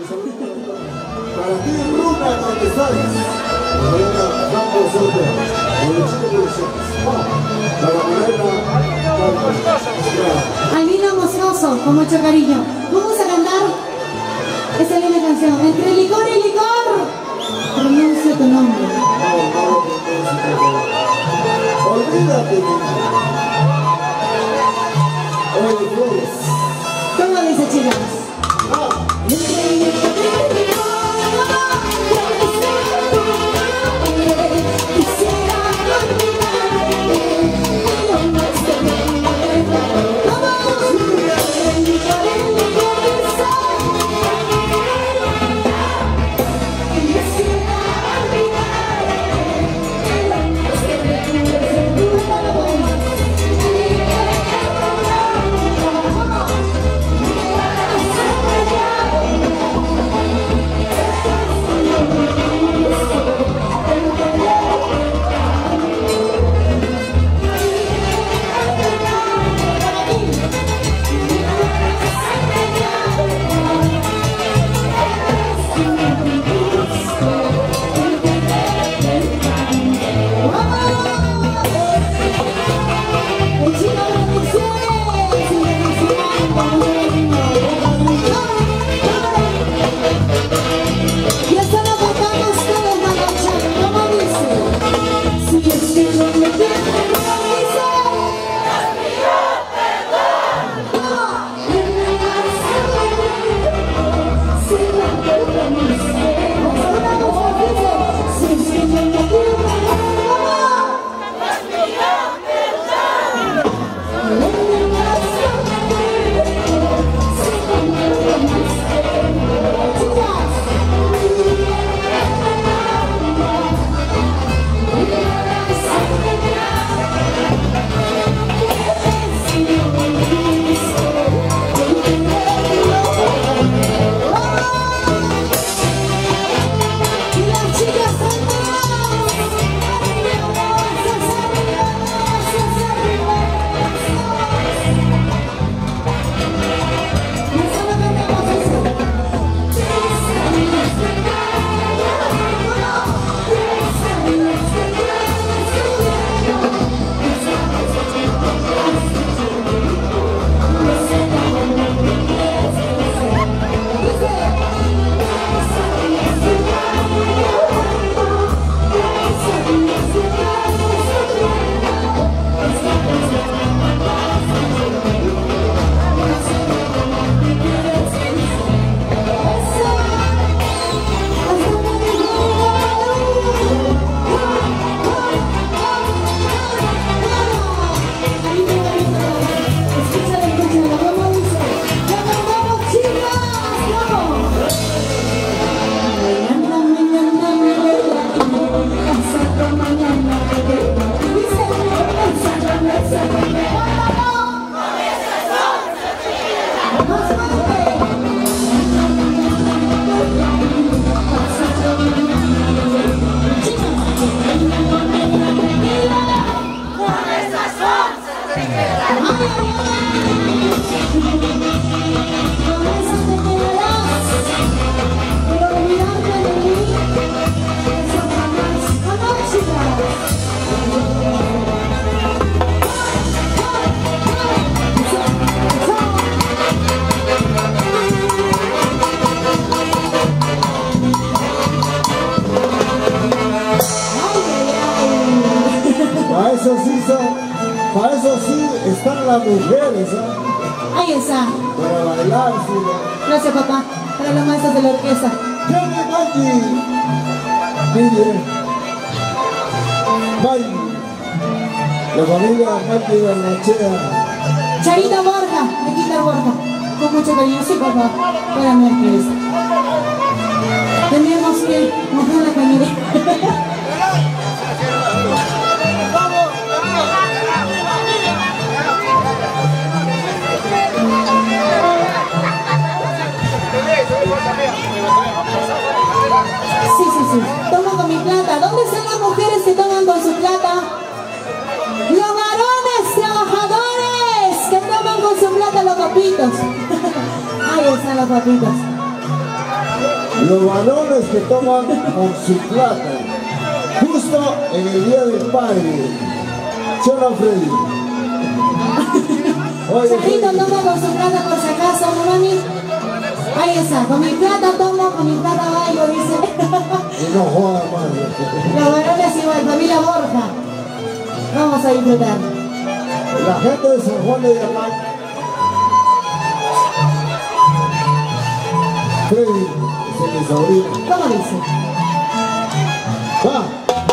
Para ti, Runa, ¿dónde estás? Albino Moscoso, con mucho cariño. Vamos a cantar esta linda canción. Entre licor y licor, pronuncia tu nombre. Olvídate. Oye, Flores. ¿Cómo dice, chicas? Para eso sí están las mujeres, ¿eh? Ahí está. Para bailar, sí. Gracias, papá. Para los maestros de la orquesta. ¡Johnny Maggi! Mire. Maggi. La familia Maggi de Armachea. Charita Borja, Nequita Borja. Con mucho cariño, sí, papá. Para mi orquesta. Tenemos que mojar la cañería. Sí. Tomo con mi plata. ¿Dónde están las mujeres que toman con su plata? Los varones trabajadores que toman con su plata los papitos. Ahí están los papitos. Los varones que toman con su plata, justo en el día del padre. Cholo Freddy. Oye, Charrito toma con su plata por si acaso, ¿no, mami? Ahí está, con mi plata tomo, con mi plata bailo, dice. y no joda más. Los varones igual, familia Borja. Vamos a disfrutar. La gente de San Juan de Diamante. Freddy, ese es mi sobrino. ¿Cómo dice? Va.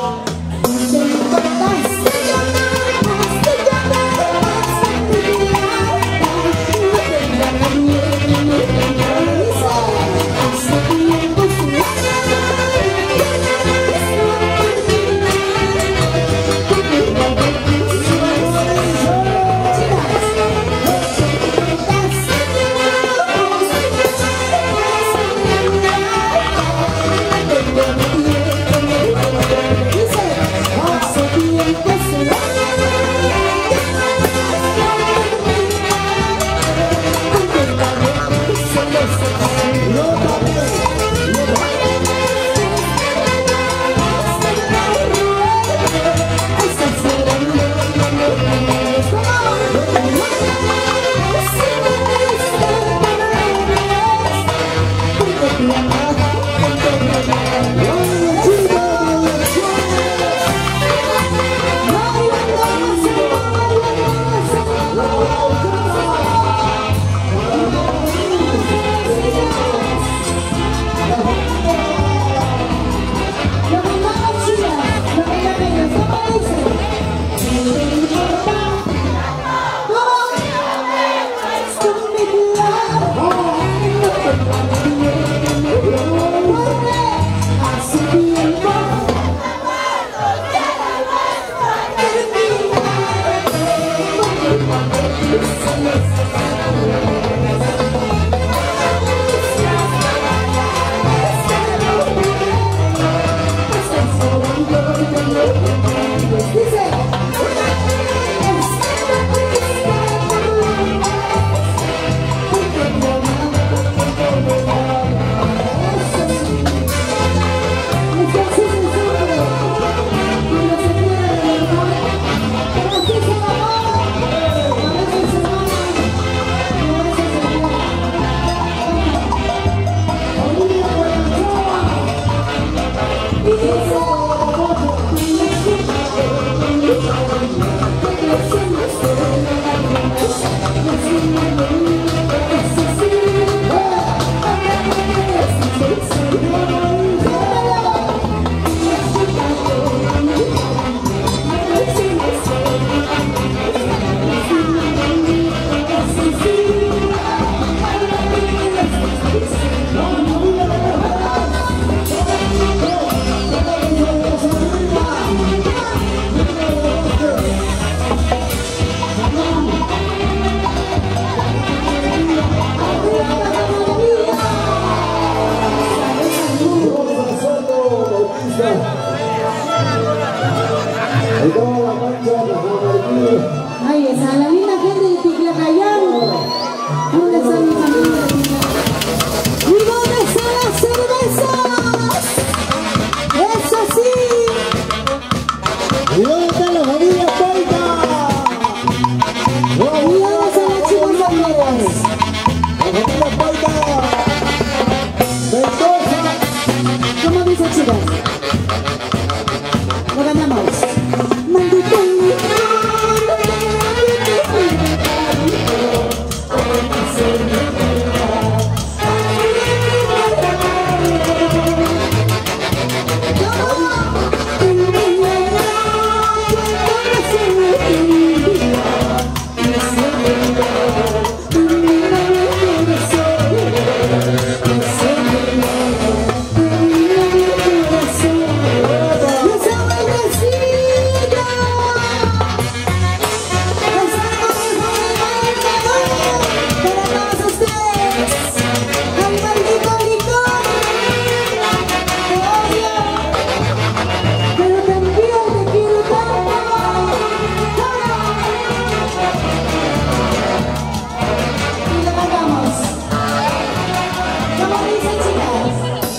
Ahí está, la linda gente de Ticlacayán. ¿Dónde están mis amigos? ¿Y dónde están las cervezas? ¡Eso sí! ¿Y dónde está la familia Paita? ¿Y dónde están las chicas amigas? La familia Paita. Mendoza. ¿Cómo dice, chicas? Lo ganamos. Maldito.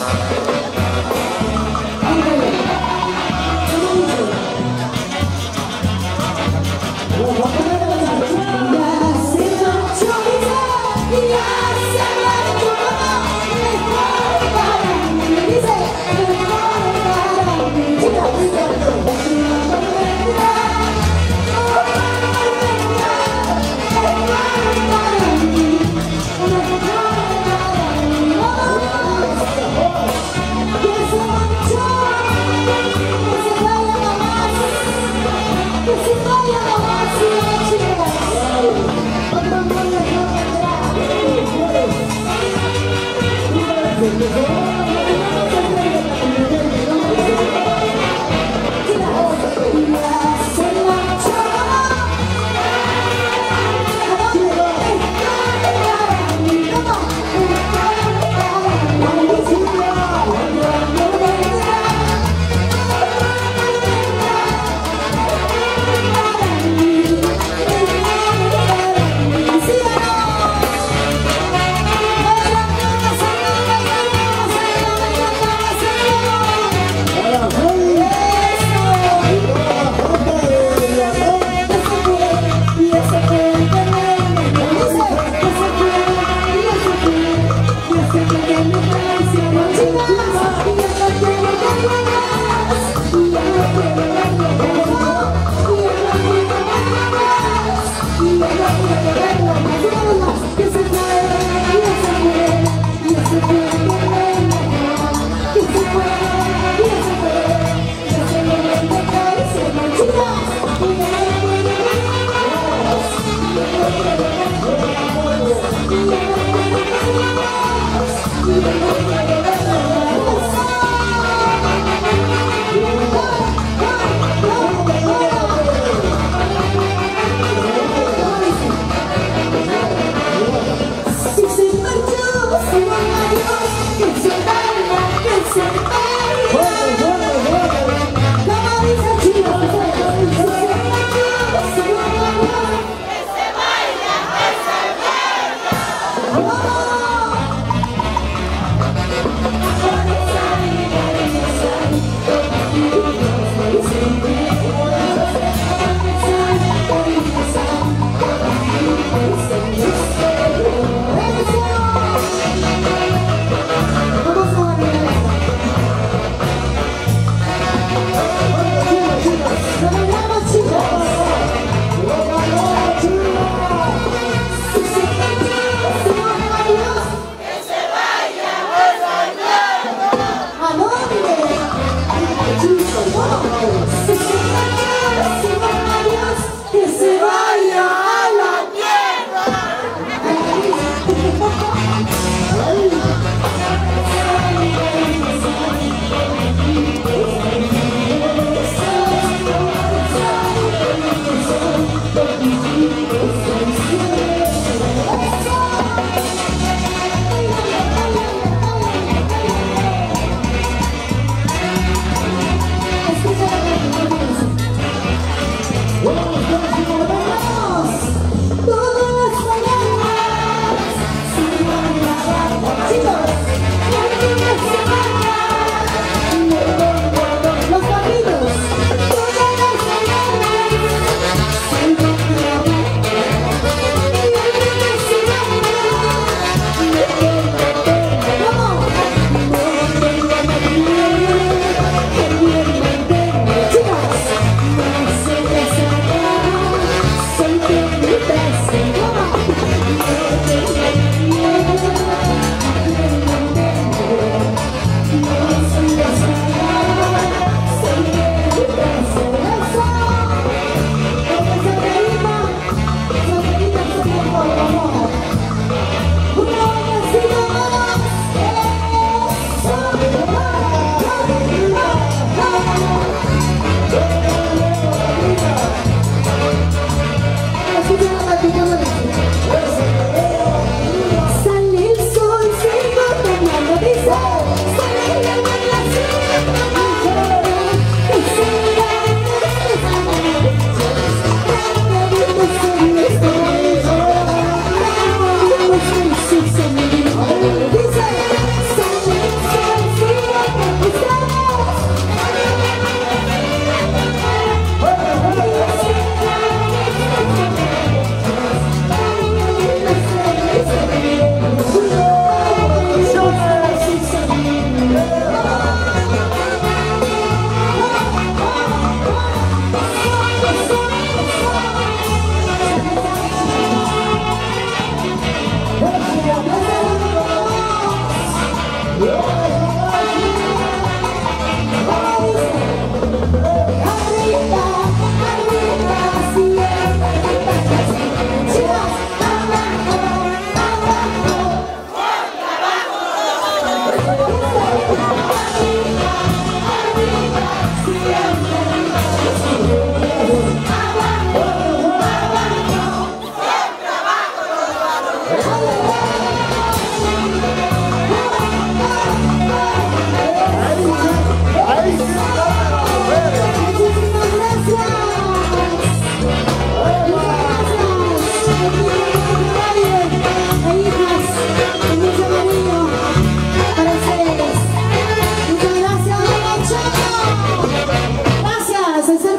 Sí,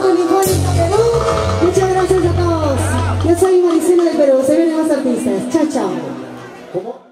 Telefónica Perú. Muchas gracias a todos. Yo soy Maricela del Perú. Se vienen más artistas. Chao, chao. ¿Cómo?